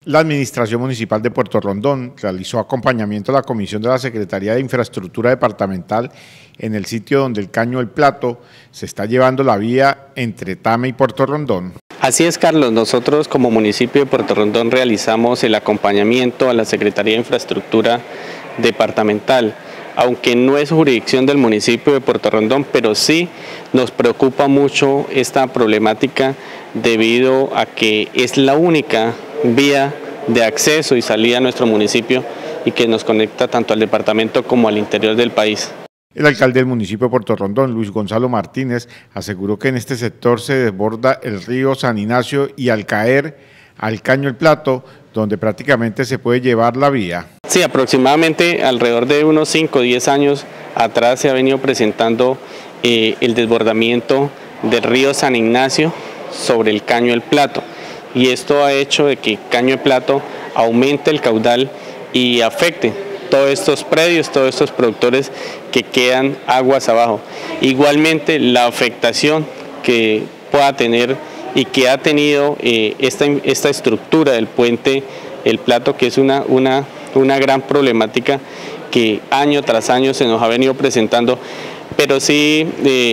La Administración Municipal de Puerto Rondón realizó acompañamiento a la Comisión de la Secretaría de Infraestructura Departamental en el sitio donde el Caño El Plato se está llevando la vía entre Tame y Puerto Rondón. Así es, Carlos. Nosotros como municipio de Puerto Rondón realizamos el acompañamiento a la Secretaría de Infraestructura Departamental, aunque no es jurisdicción del municipio de Puerto Rondón, pero sí nos preocupa mucho esta problemática debido a que es la única vía de acceso y salida a nuestro municipio y que nos conecta tanto al departamento como al interior del país. El alcalde del municipio de Puerto Rondón, Luis Gonzalo Martínez, aseguró que en este sector se desborda el río San Ignacio y al caer al Caño El Plato, donde prácticamente se puede llevar la vía. Sí, aproximadamente alrededor de unos 5 o 10 años atrás se ha venido presentando el desbordamiento del río San Ignacio sobre el Caño El Plato, y esto ha hecho de que Caño El Plato aumente el caudal y afecte todos estos predios, todos estos productores que quedan aguas abajo. Igualmente la afectación que pueda tener y que ha tenido esta estructura del puente El Plato, que es una gran problemática que año tras año se nos ha venido presentando, pero sí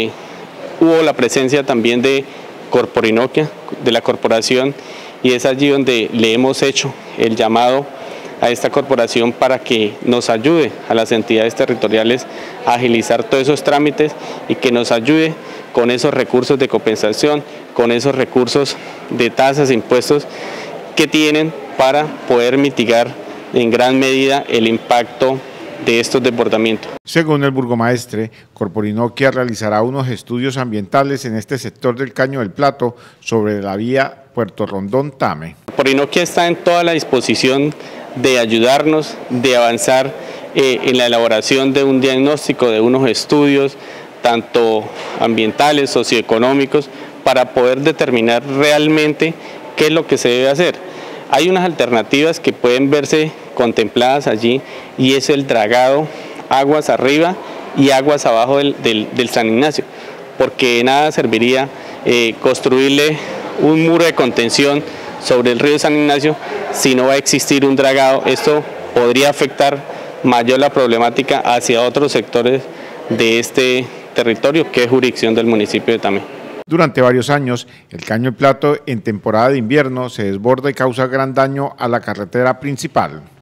hubo la presencia también de Corporinoquia, de la corporación, y es allí donde le hemos hecho el llamado a esta corporación para que nos ayude a las entidades territoriales a agilizar todos esos trámites y que nos ayude con esos recursos de compensación, con esos recursos de tasas e impuestos que tienen para poder mitigar en gran medida el impacto de estos desbordamientos. Según el burgomaestre, Corporinoquia realizará unos estudios ambientales en este sector del Caño del Plato sobre la vía Puerto Rondón-Tame. Corporinoquia está en toda la disposición de ayudarnos, de avanzar en la elaboración de un diagnóstico, de unos estudios, tanto ambientales, socioeconómicos, para poder determinar realmente qué es lo que se debe hacer. Hay unas alternativas que pueden verse contempladas allí, y es el dragado aguas arriba y aguas abajo del San Ignacio, porque de nada serviría construirle un muro de contención sobre el río San Ignacio si no va a existir un dragado. Esto podría afectar mayor la problemática hacia otros sectores de este territorio, que es jurisdicción del municipio de Tame. Durante varios años, el Caño El Plato en temporada de invierno se desborda y causa gran daño a la carretera principal.